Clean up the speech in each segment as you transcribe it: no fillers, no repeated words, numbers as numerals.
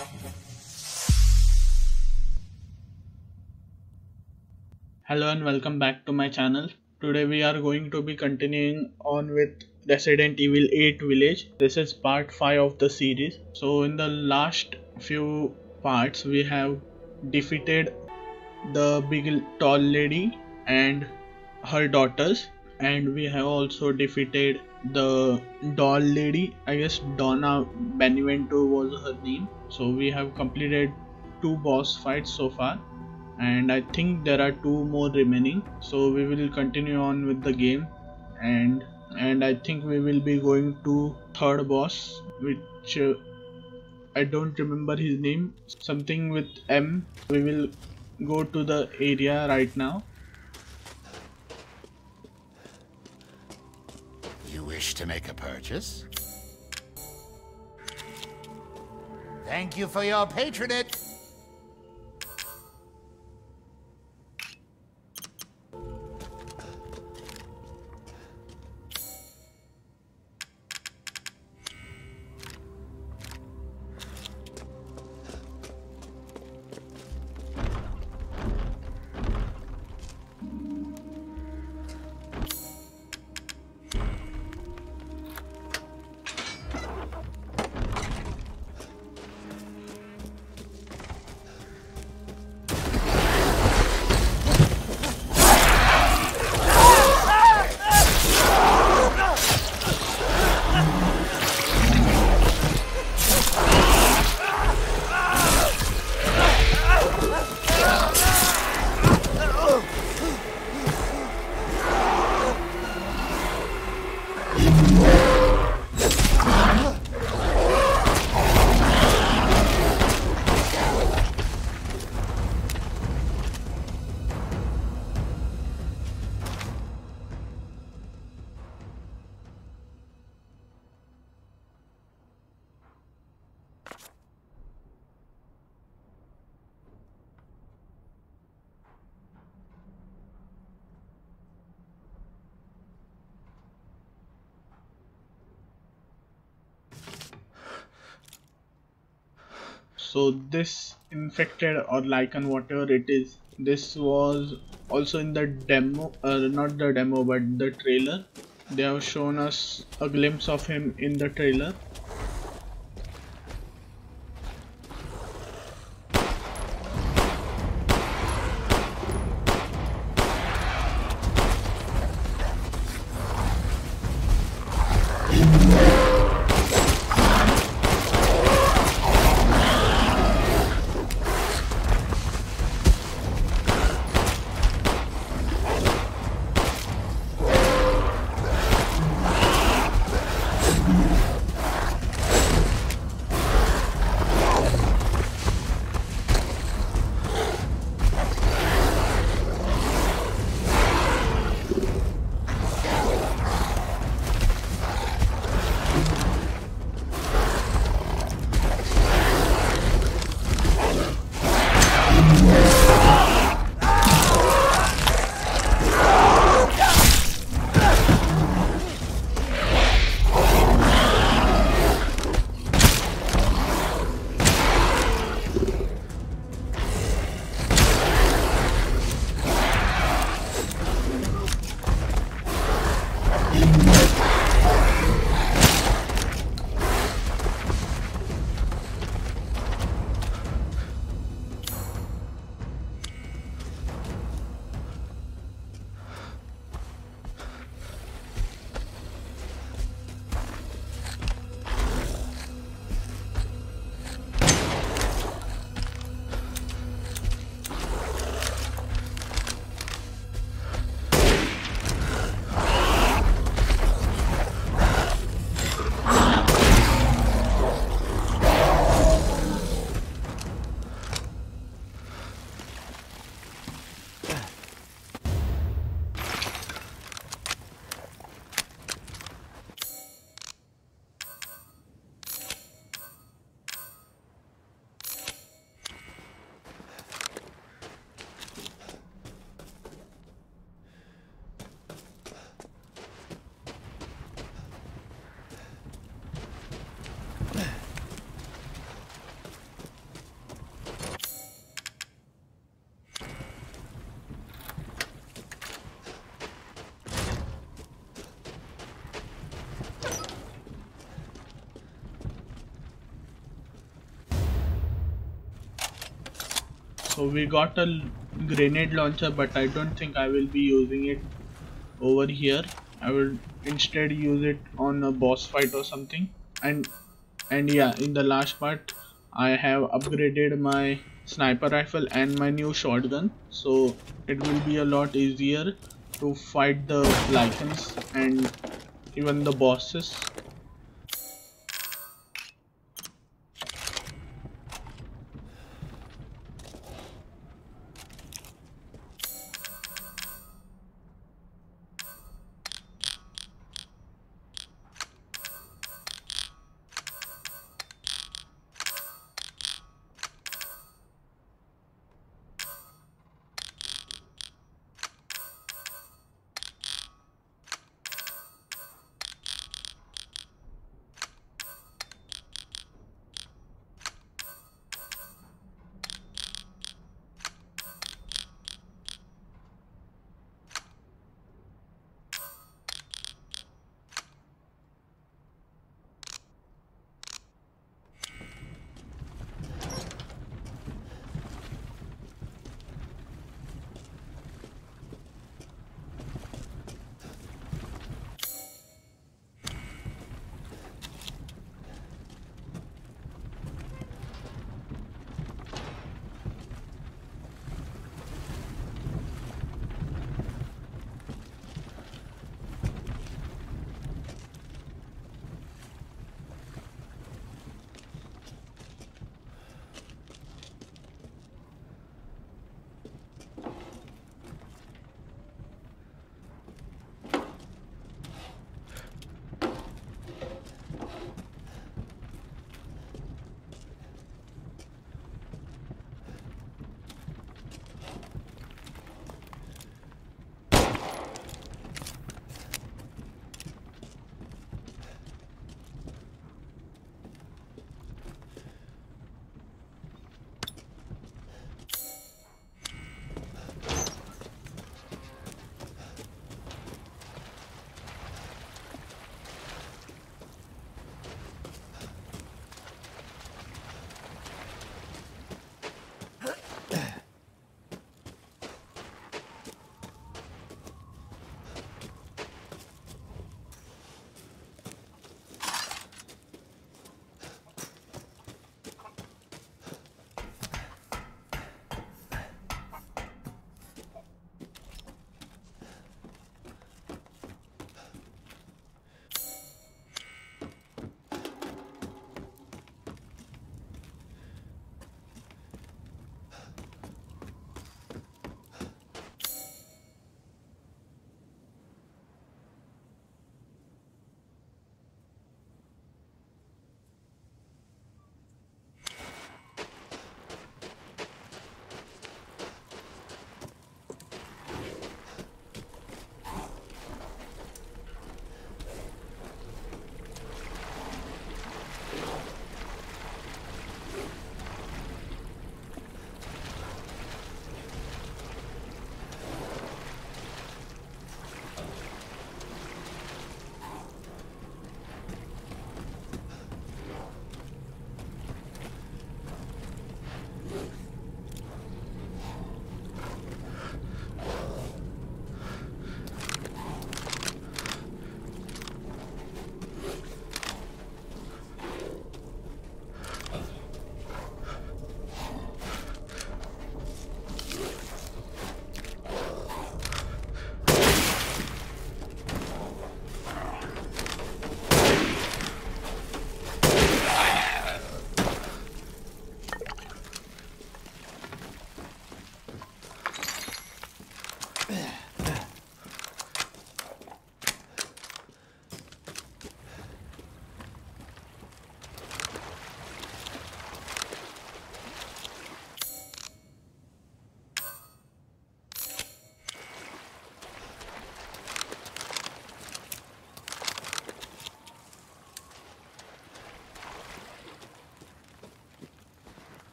Hello and welcome back to my channel. Today we are going to be continuing on with Resident Evil 8 Village. This is part 5 of the series. So in the last few parts we have defeated the big tall lady and her daughters, and we have also defeated the doll lady. I guess Donna Beneviento was her name. So we have completed 2 boss fights so far, and I think there are 2 more remaining. So we will continue on with the game, and I think we will be going to third boss, which I don't remember his name, something with M. We will go to the area right now. You wish to make a purchase? Thank you for your patronage. So this infected or lichen, whatever it is, this was also in the demo, not the demo but the trailer. They have shown us a glimpse of him in the trailer. So we got a grenade launcher, but I don't think I will be using it over here. I will instead use it on a boss fight or something. And yeah, in the last part I have upgraded my sniper rifle and my new shotgun, so it will be a lot easier to fight the lichens and even the bosses.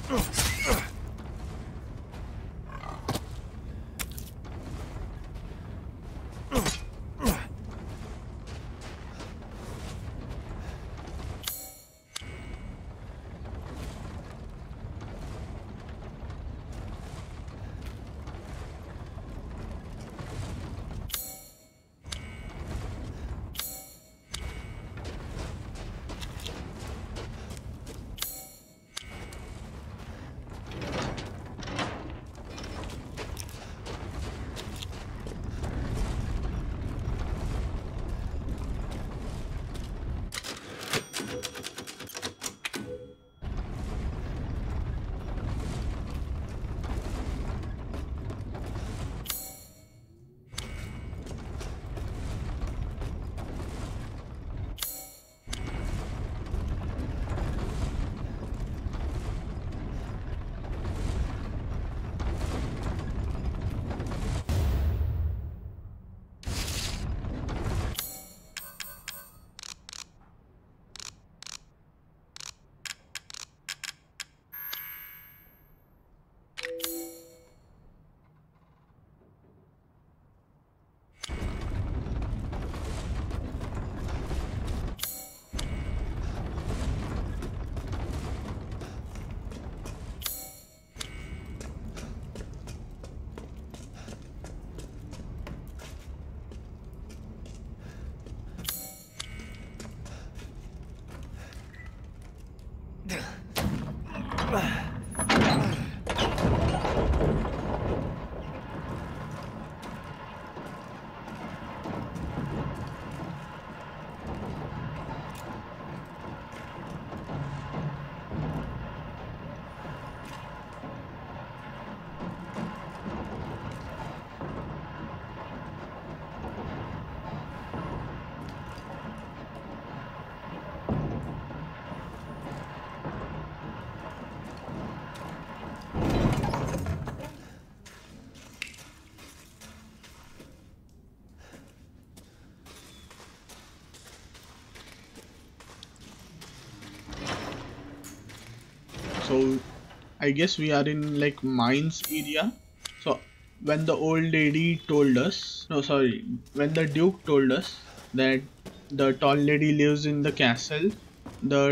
So I guess we are in like mines area. So when the old lady told us, no sorry, when the Duke told us that the tall lady lives in the castle, the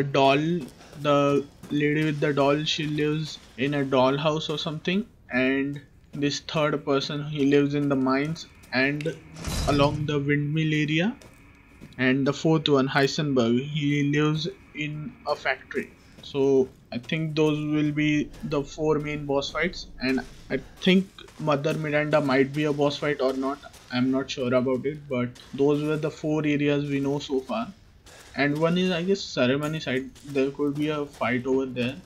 lady with the doll, she lives in a dollhouse or something, and this third person, he lives in the mines and along the windmill area, and the fourth one, Heisenberg, he lives in a factory. So I think those will be the four main boss fights, and I think Mother Miranda might be a boss fight or not. I'm not sure about it, but those were the four areas we know so far. And one is, I guess, ceremony side. There could be a fight over there.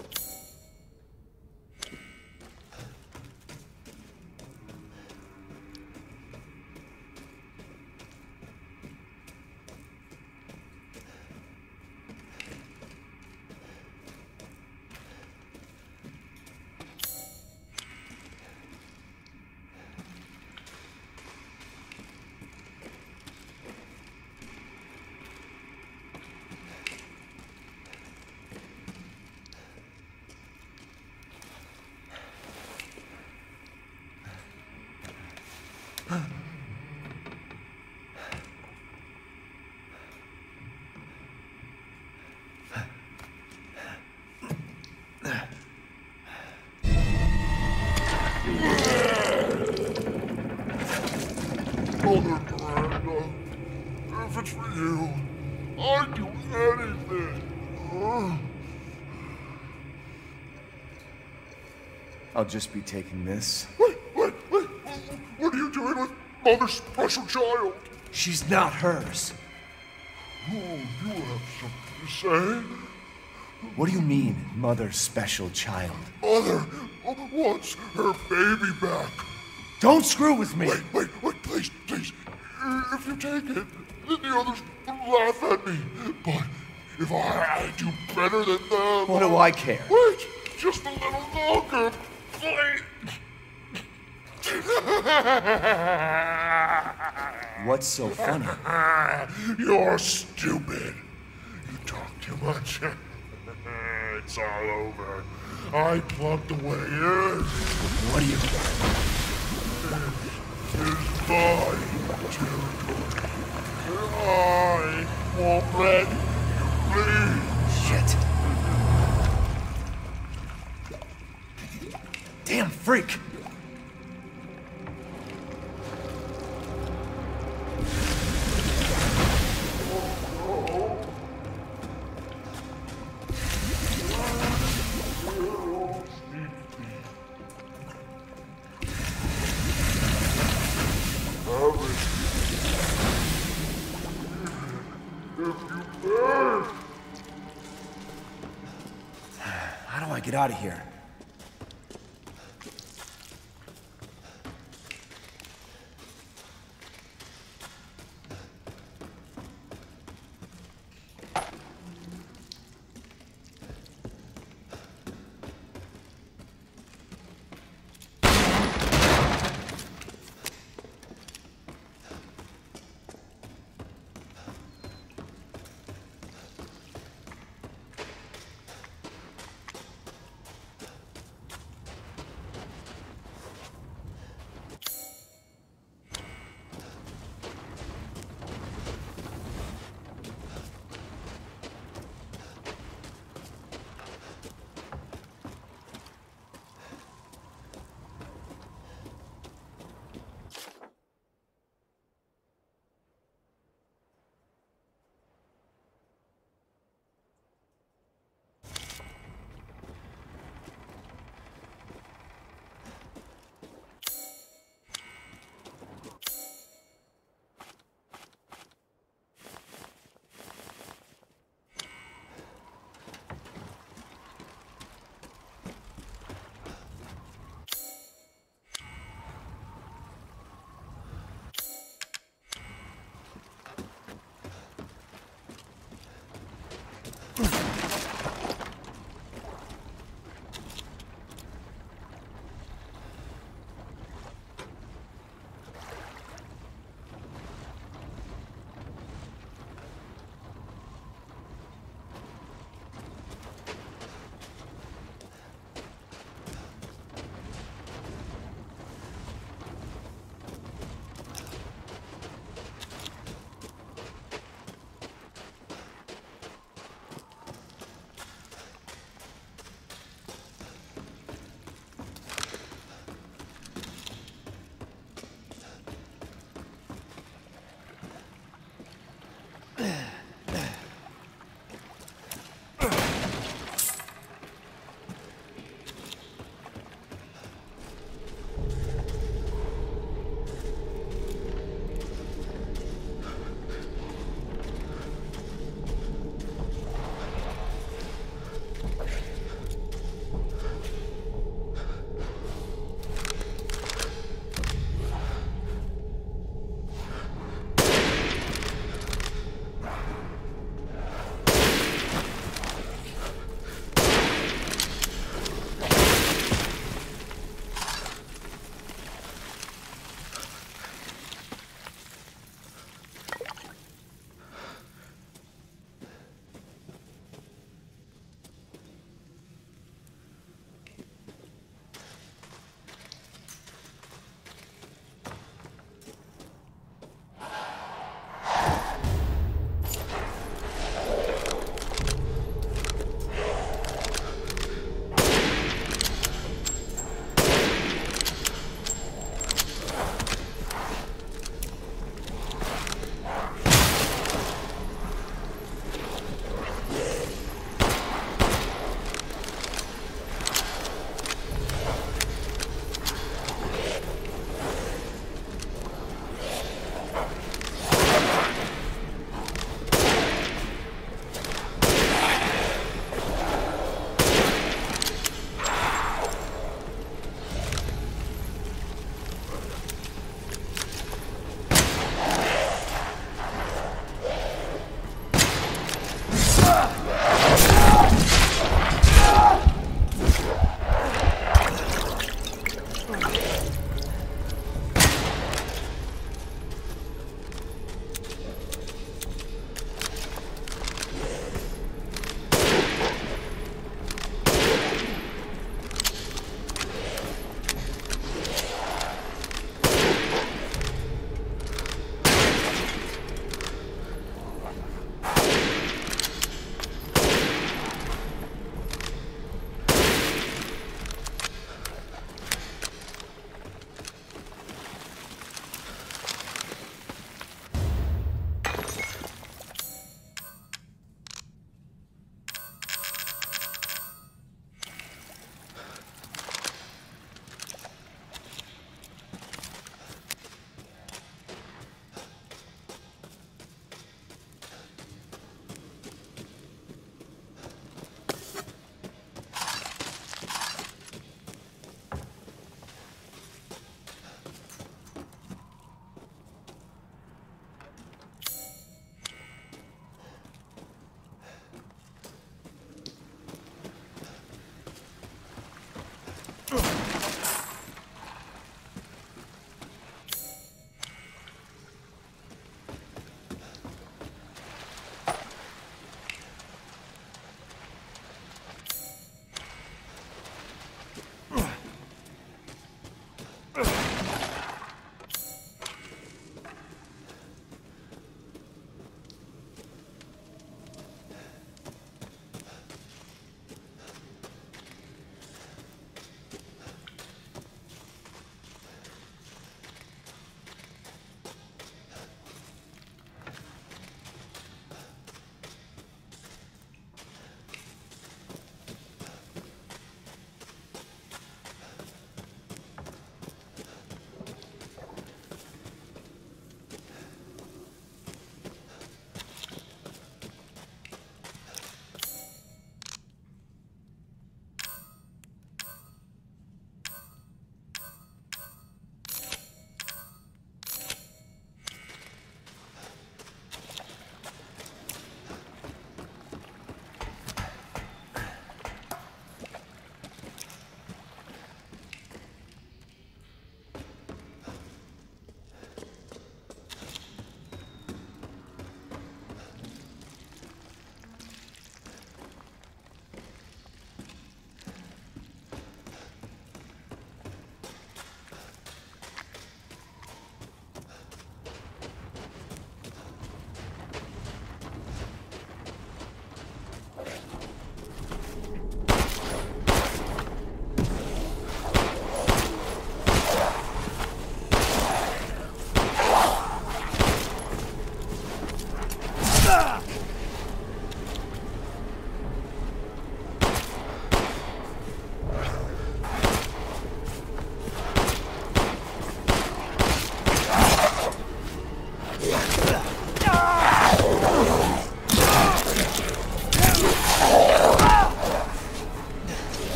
Mother Miranda, if it's for you, I'd do anything. I'll just be taking this. Wait. What are you doing with Mother's special child? She's not hers. Oh, you have something to say? What do you mean, Mother's special child? Mother wants her baby back. Don't screw with me! Wait, please. If you take it, then the others will laugh at me. But if I do better than them... What do I care? Wait, just a little longer, please. What's so funny? You're stupid. You talk too much. It's all over. I plugged the way in. What do you... Is my territory. I won't let you leave. Shit. Damn freak! How do I get out of here?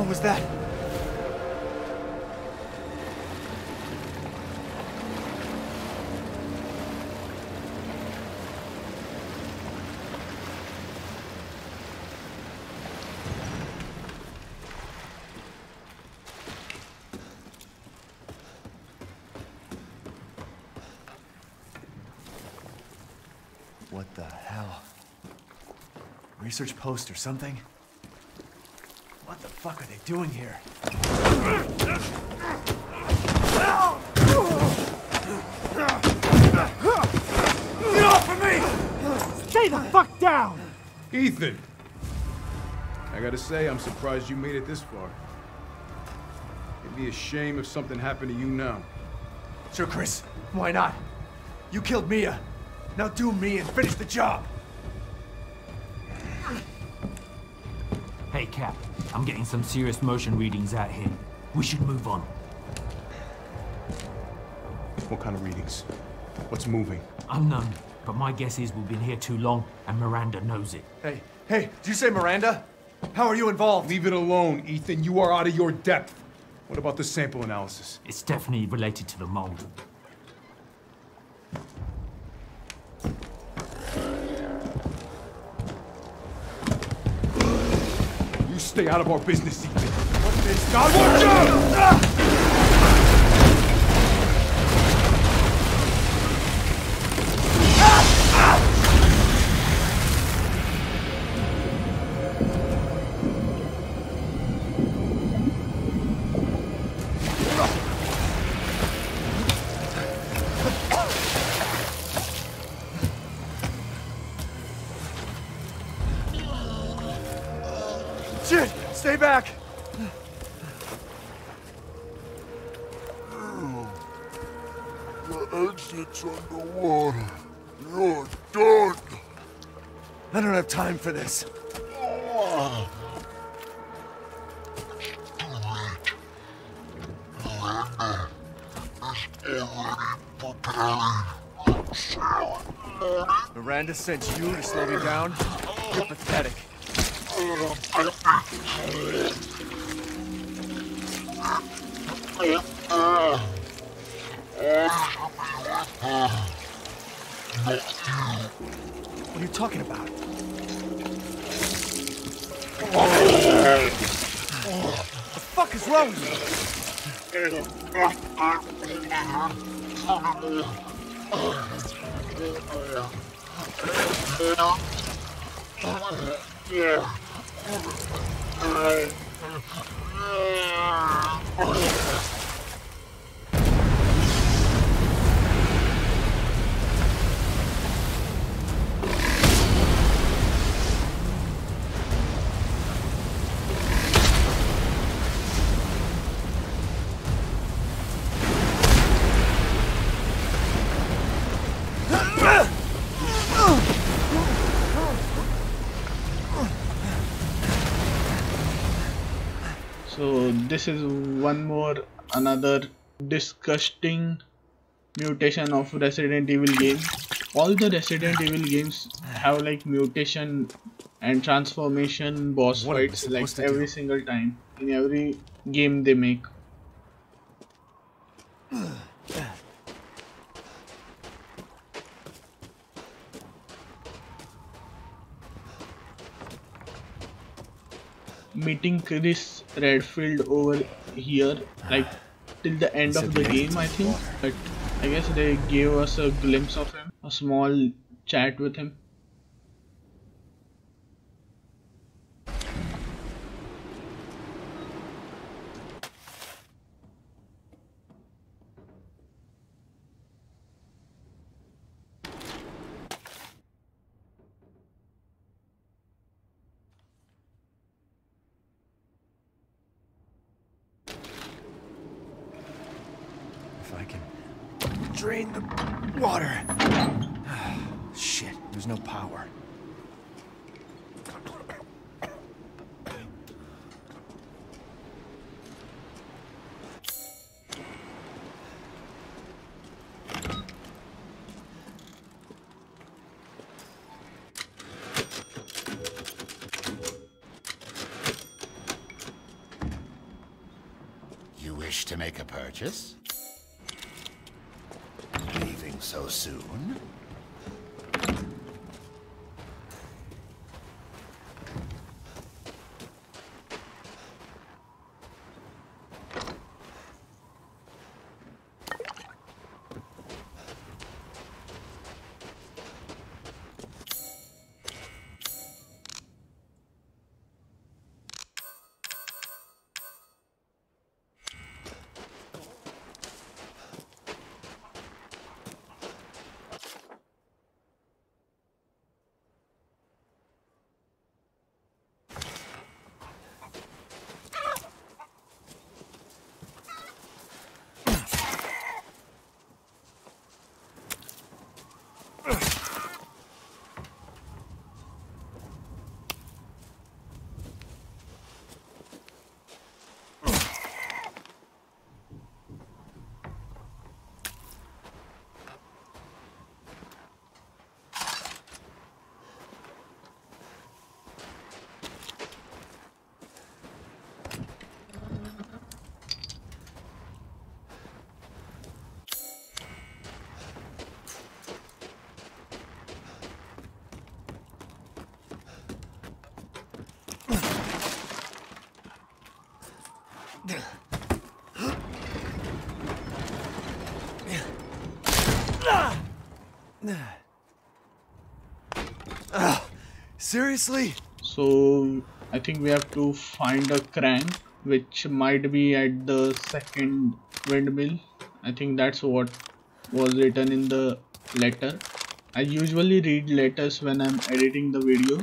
hell was that? What the hell? Research post or something? What the fuck are they doing here? Get off of me! Stay the fuck down! Ethan! I gotta say, I'm surprised you made it this far. It'd be a shame if something happened to you now. Sure, Chris. Why not? You killed Mia. Now do me and finish the job! Hey, Cap. I'm getting some serious motion readings out here. We should move on. What kind of readings? What's moving? Unknown, but my guess is we've been here too long, and Miranda knows it. Hey, did you say Miranda? How are you involved? Leave it alone, Ethan. You are out of your depth. What about the sample analysis? It's definitely related to the mold. You stay out of our business, Ethan. What is God, watch out! Shit! Stay back! The exit's underwater. You're done. I don't have time for this. Miranda sent you to slow me down? You're pathetic. What are you talking about? What the fuck is wrong with So this is another disgusting mutation of Resident Evil game. All the Resident Evil games have like mutation and transformation boss fights like every single time in every game they make. Meeting Chris Redfield over here like till the end of the game, I think, but I guess they gave us a glimpse of him, a small chat with him. If I can drain the water. Shit, there's no power. wish to make a purchase? Leaving so soon? Seriously? So I think we have to find a crank which might be at the second windmill. I think that's what was written in the letter. I usually read letters when I'm editing the video.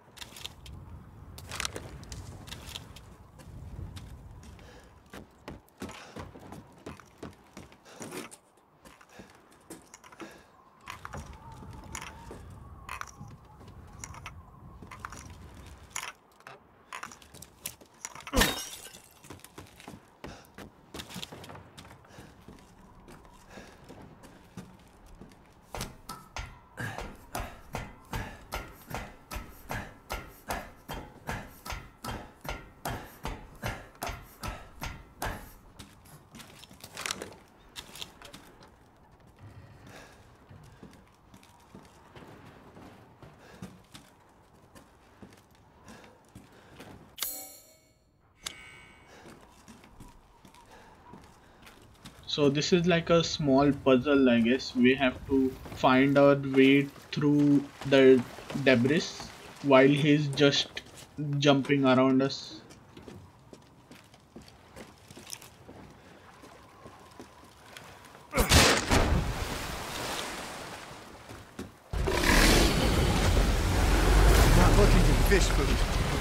So this is like a small puzzle, I guess. We have to find our way through the debris while he's just jumping around us. Not looking for fish food.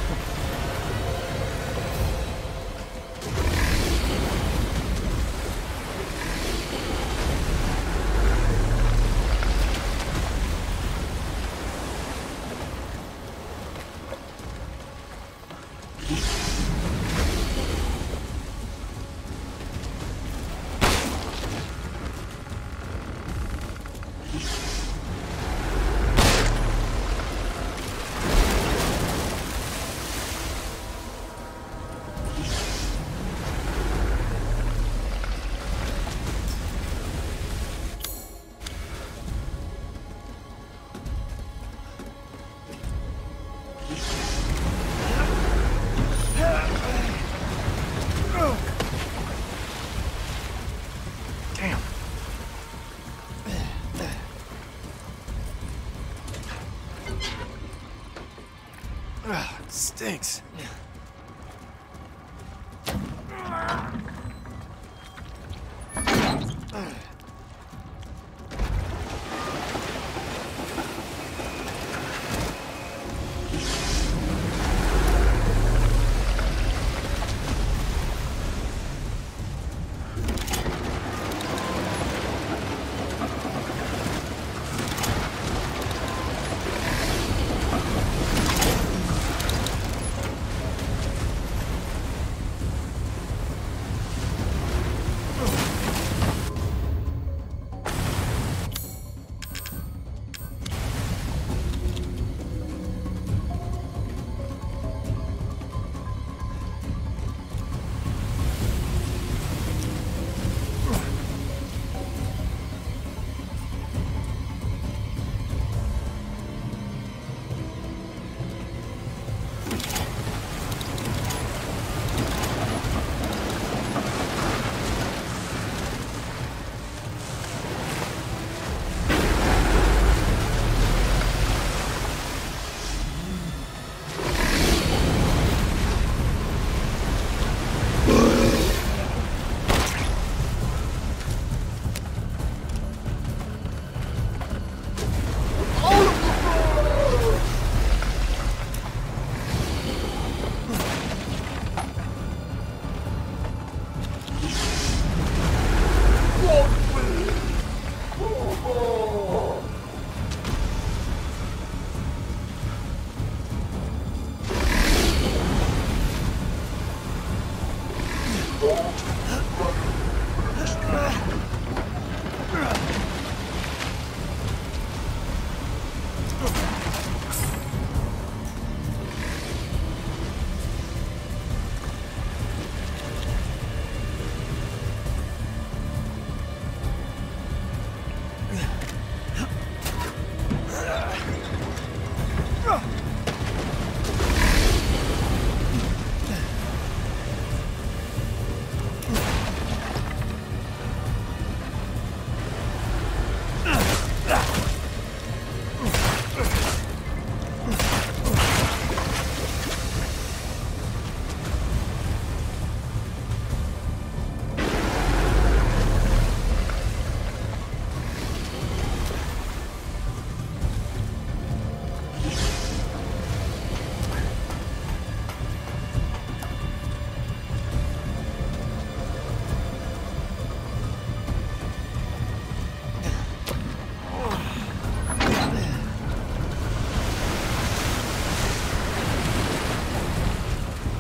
Stinks.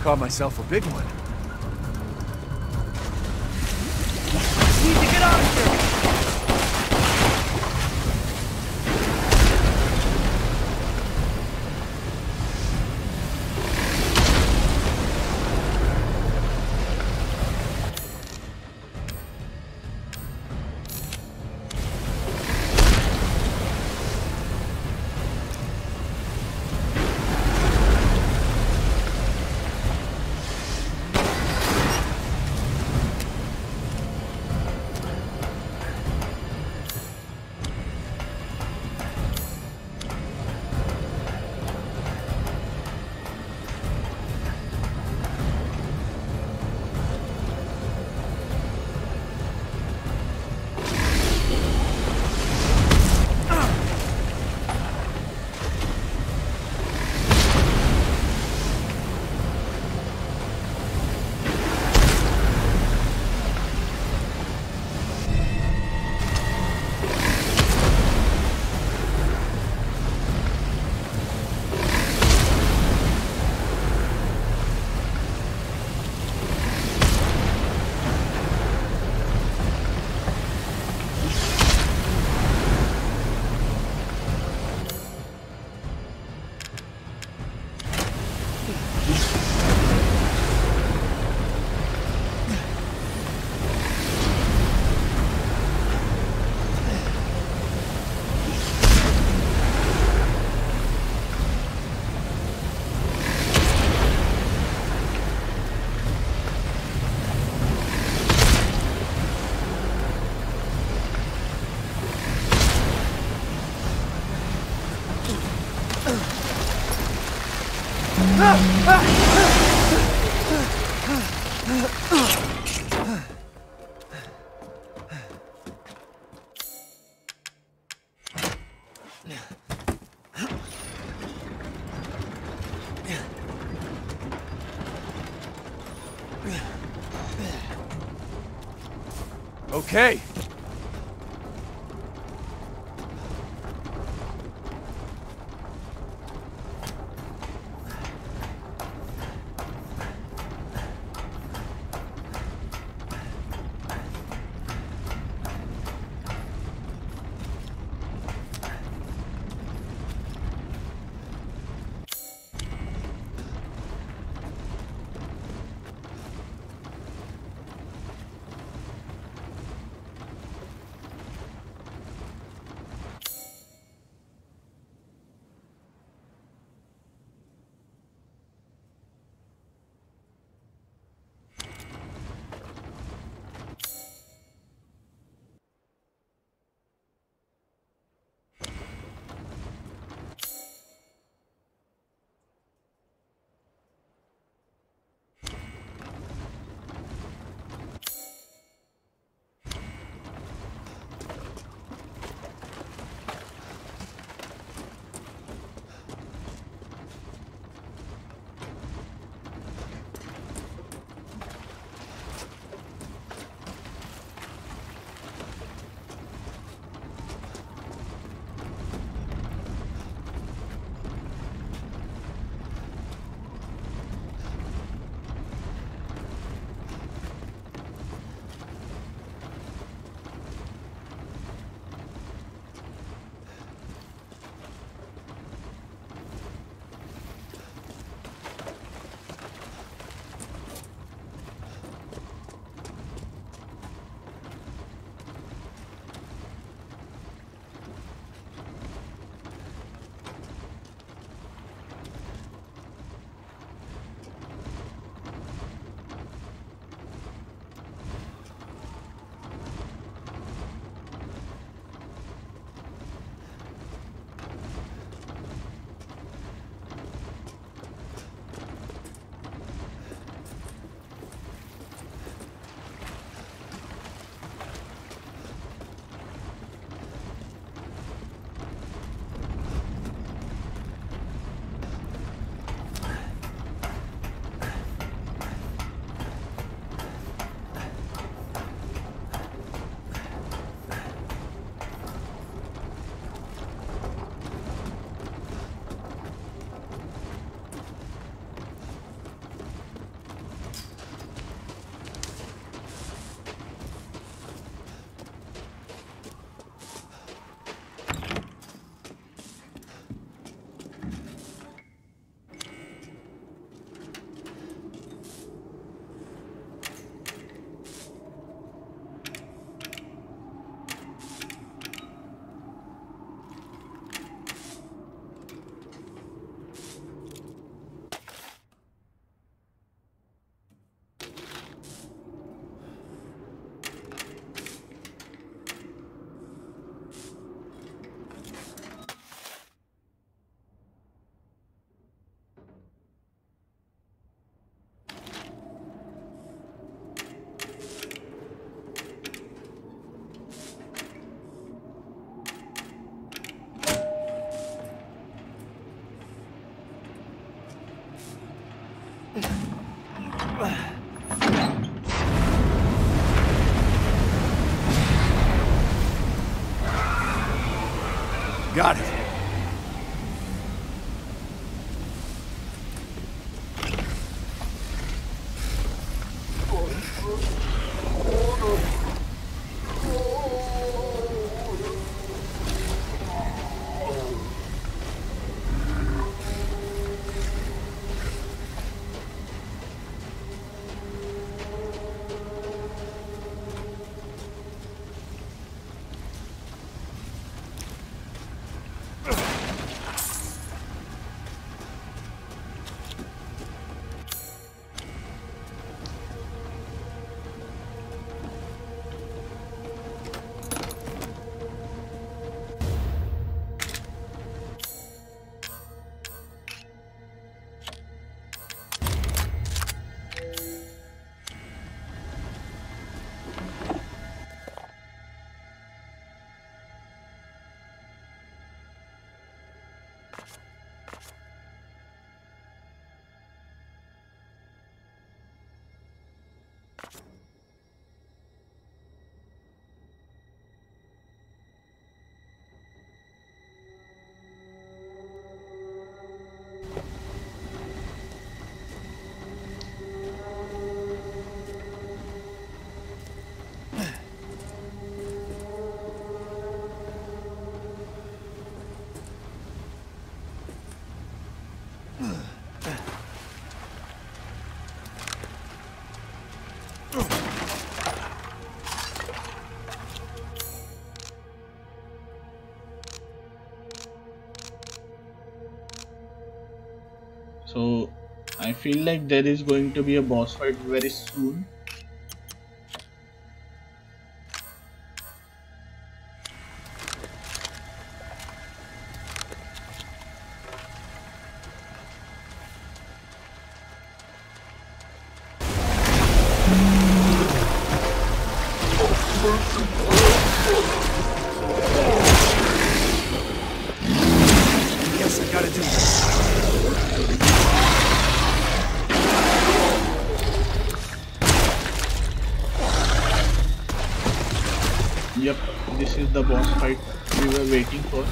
Caught myself a big one. Need to get out of here! Okay. Got it. So I feel like there is going to be a boss fight very soon. Yes, I gotta do this. Yep, this is the boss fight we were waiting for.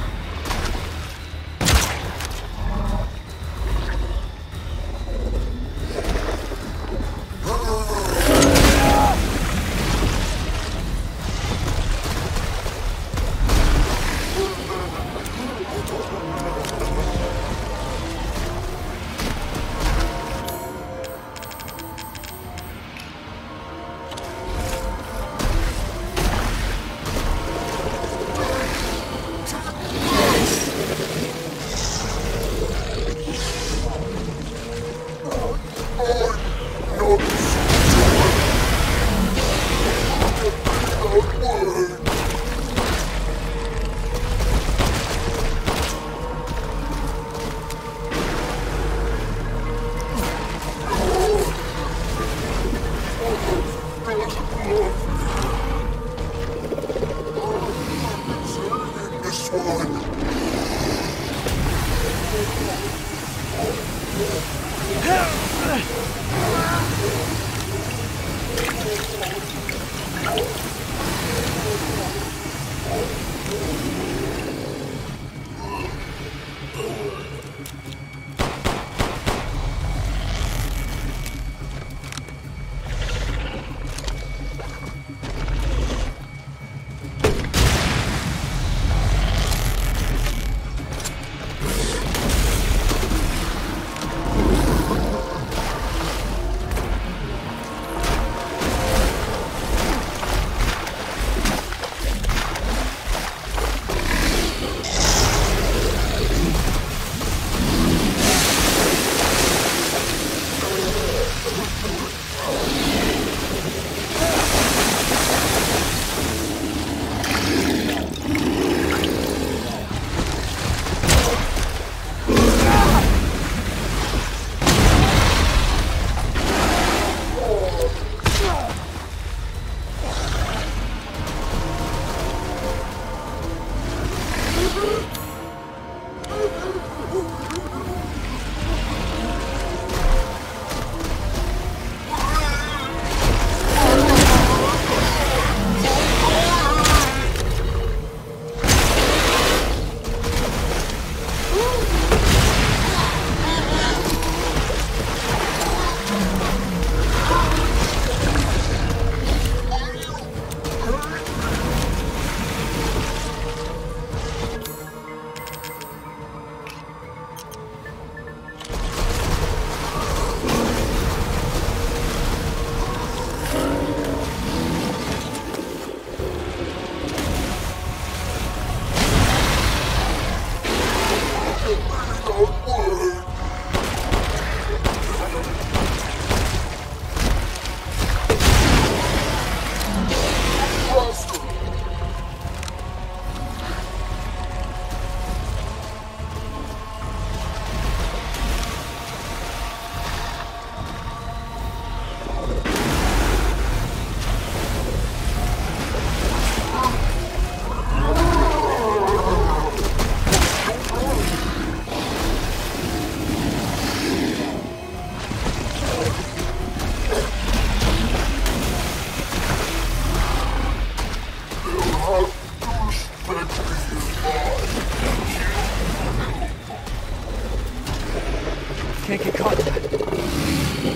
can't get caught in that.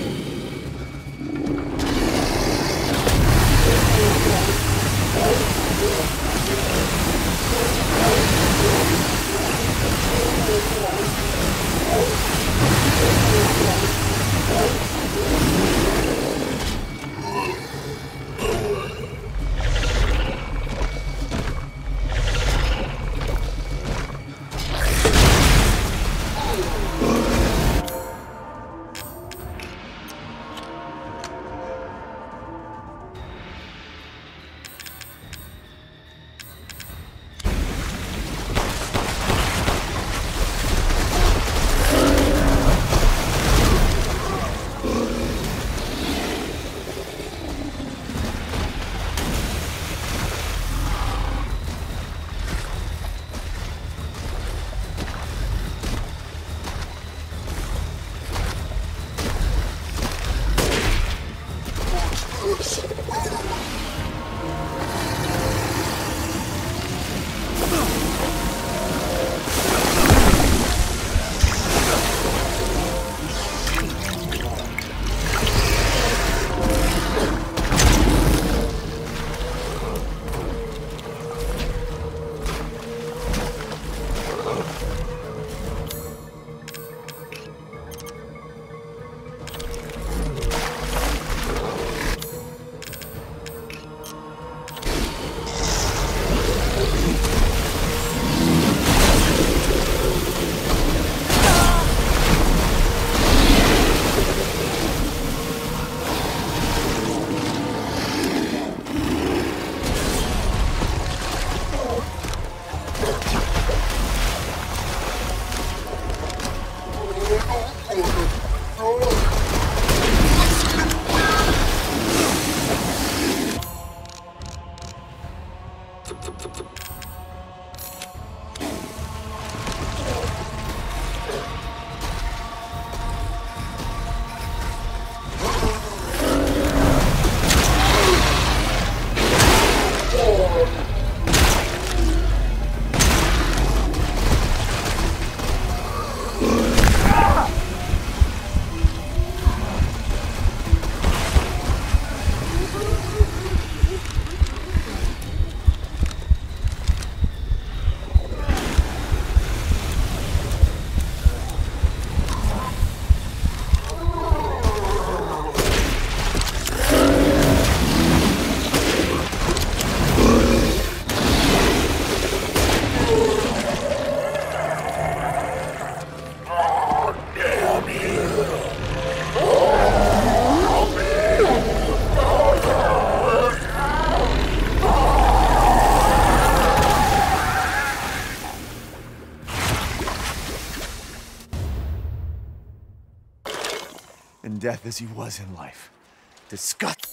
In death as he was in life. Disgusting.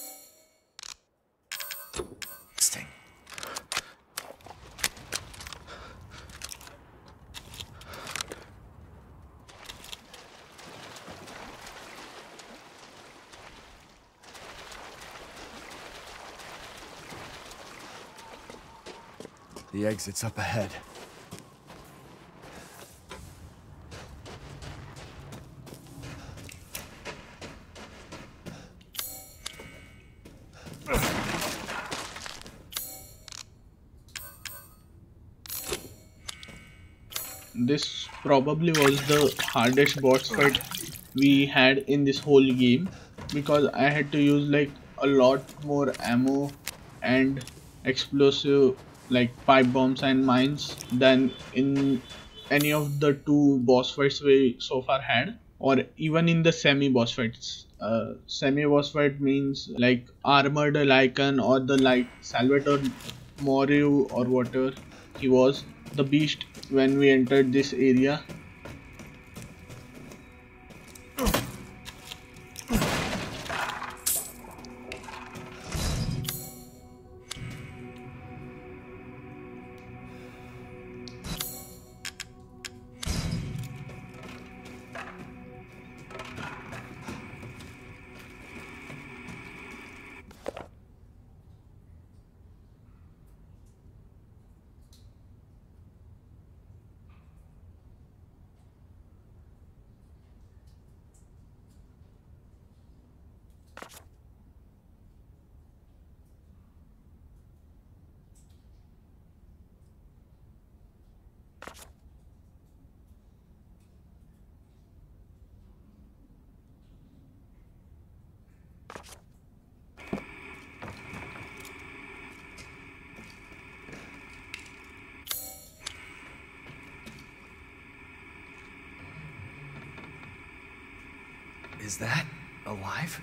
The exit's up ahead. This probably was the hardest boss fight we had in this whole game, because I had to use like a lot more ammo and explosive like pipe bombs and mines than in any of the two boss fights we so far had, or even in the semi boss fights. Semi boss fight means like armored lycan or the like Salvatore Moreau or whatever he was, the beast when we entered this area. Is that alive?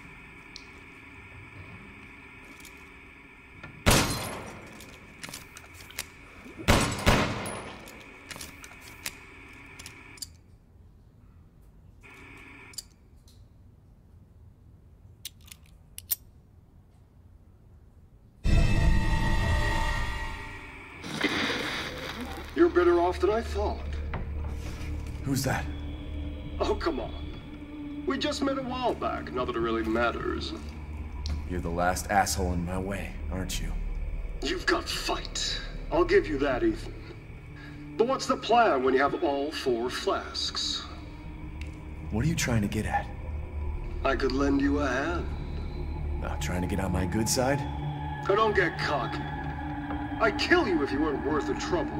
You're better off than I thought. Who's that? Oh, come on. We just met a while back, not that it really matters. You're the last asshole in my way, aren't you? You've got fight. I'll give you that, Ethan. But what's the plan when you have all 4 flasks? What are you trying to get at? I could lend you a hand. Not trying to get on my good side? Now don't get cocky. I'd kill you if you weren't worth the trouble.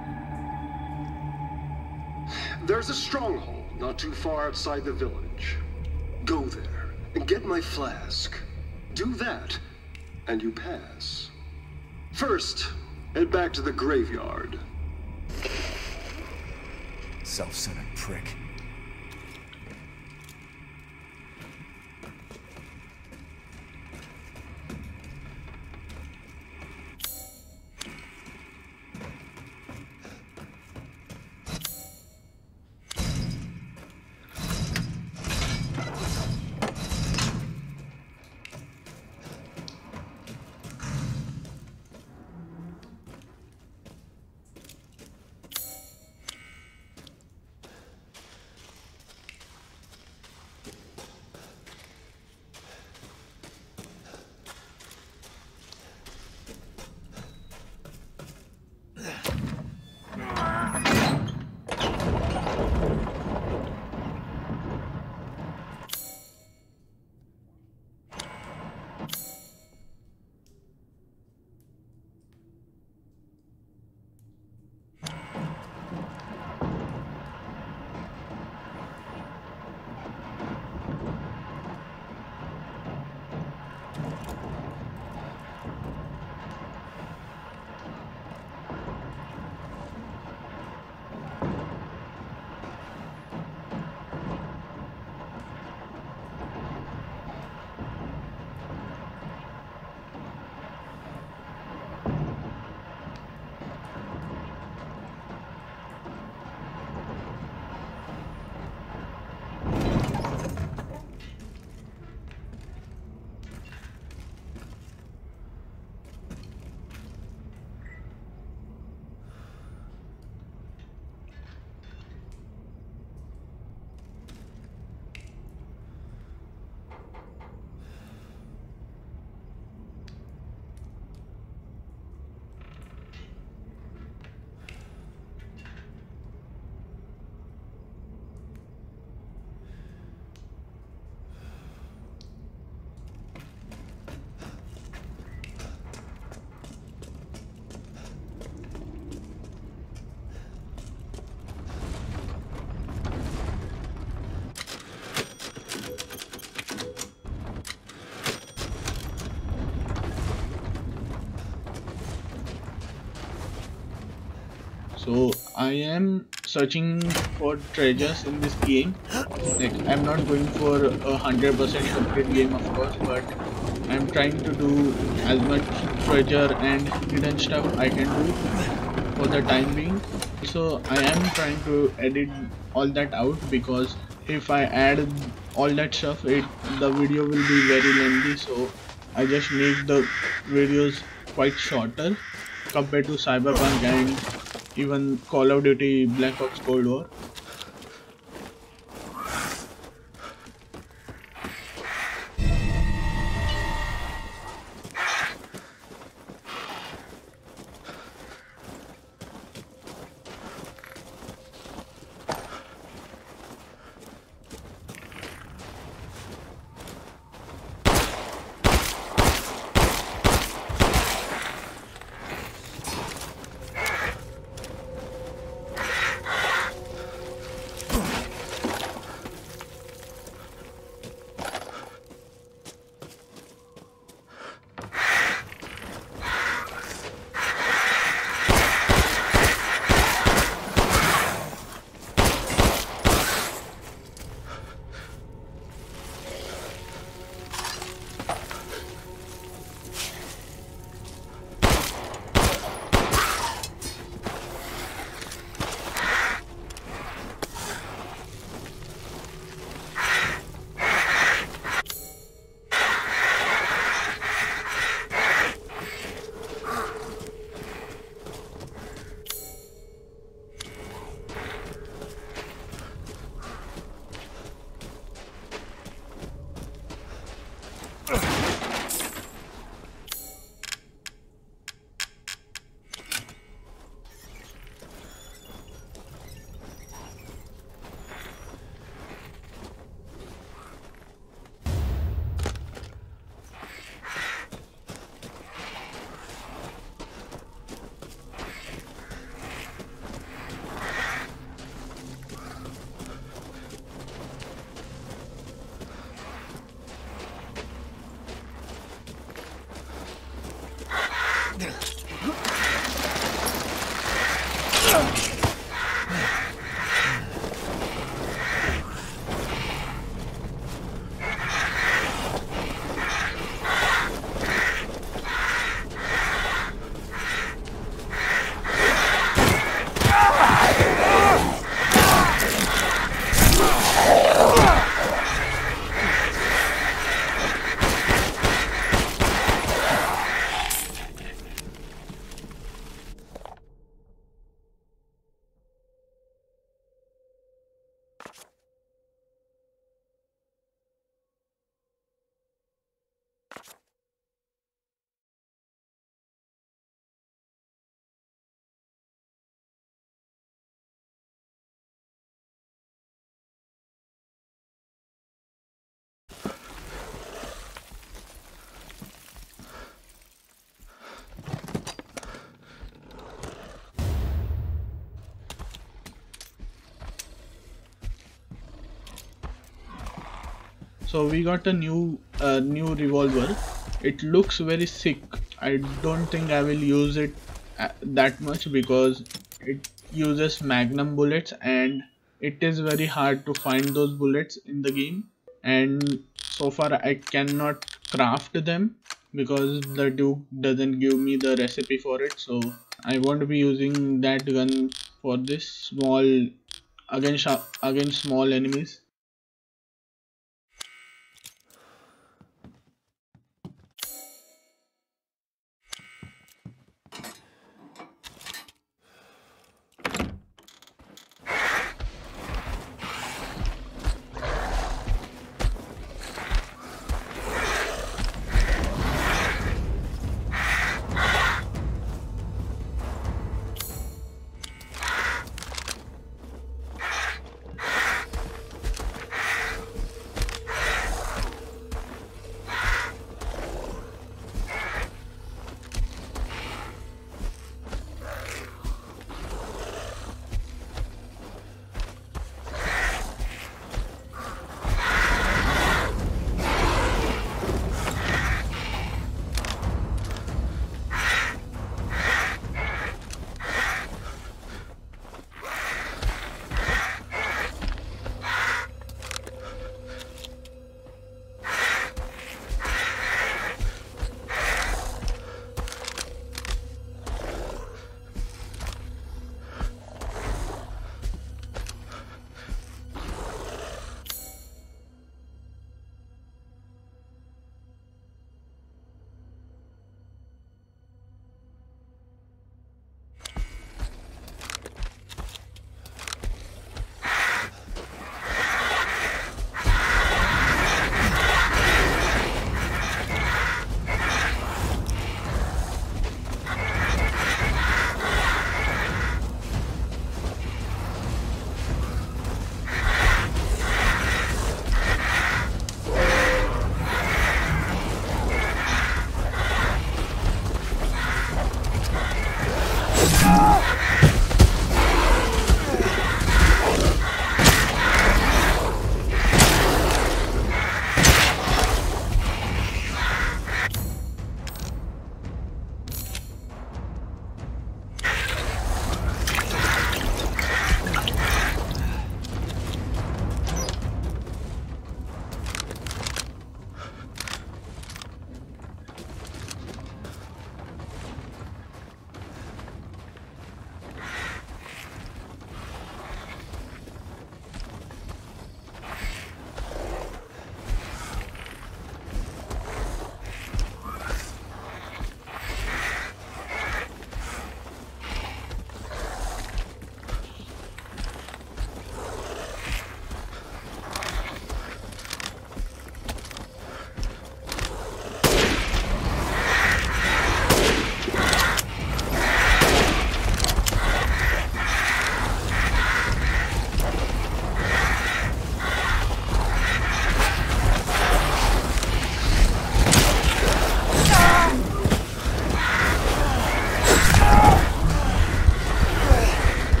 There's a stronghold not too far outside the village. Go there and get my flask. Do that, and you pass. First, head back to the graveyard. Self-centered prick. So I am searching for treasures in this game. Like, I'm not going for a 100% complete game, of course, but I'm trying to do as much treasure and hidden stuff I can do for the time being. So I am trying to edit all that out, because if I add all that stuff, the video will be very lengthy. So I just make the videos quite shorter compared to Cyberpunk and even Call of Duty Black Ops Cold War. So we got a new revolver. It looks very sick. I don't think I will use it that much because it uses magnum bullets and it is very hard to find those bullets in the game, and so far I cannot craft them because the Duke doesn't give me the recipe for it. So I won't be using that gun for this small against small enemies.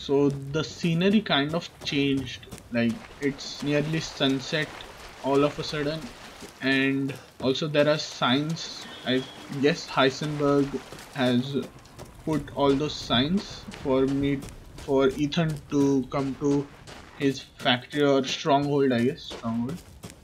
So the scenery kind of changed, like it's nearly sunset all of a sudden, and also there are signs. I guess Heisenberg has put all those signs for Ethan to come to his factory or stronghold, I guess, stronghold.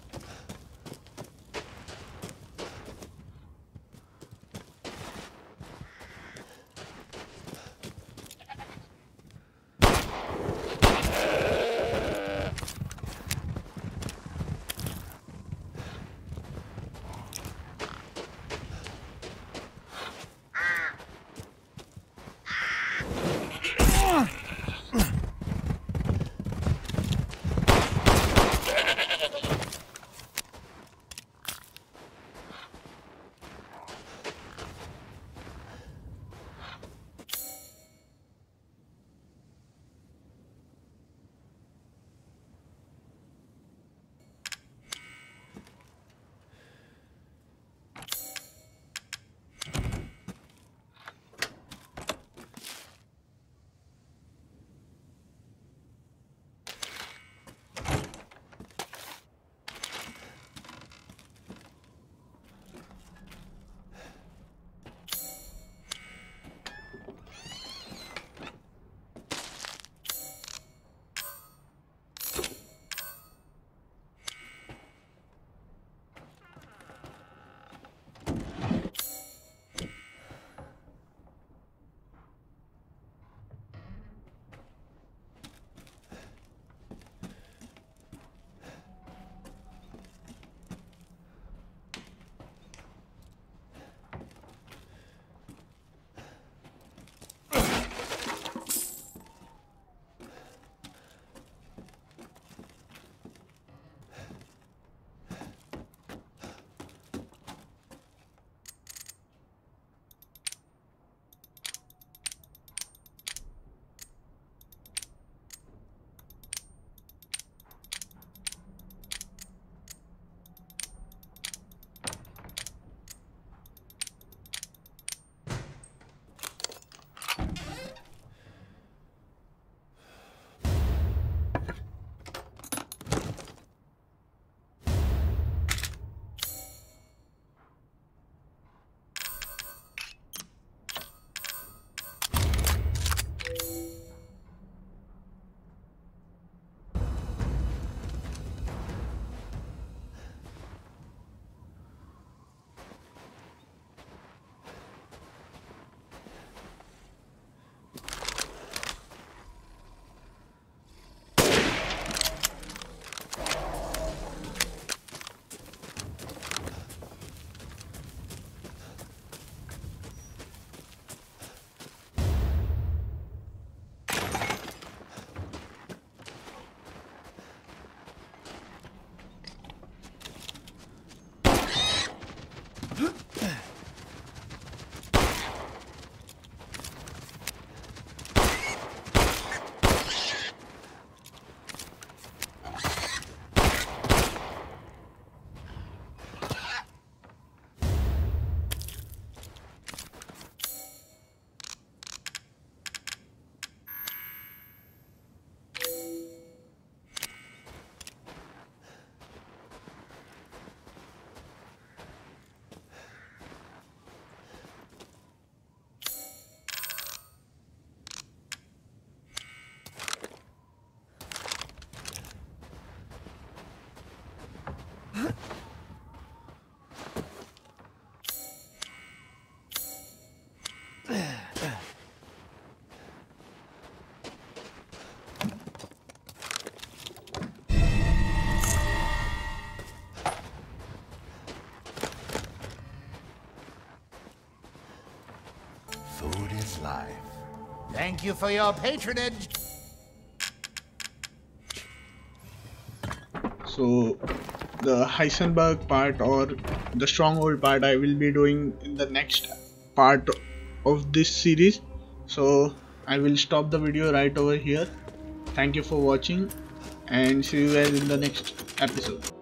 Food is life. Thank you for your patronage. So the Heisenberg part or the stronghold part I will be doing in the next part of this series. So I will stop the video right over here. Thank you for watching and see you guys in the next episode.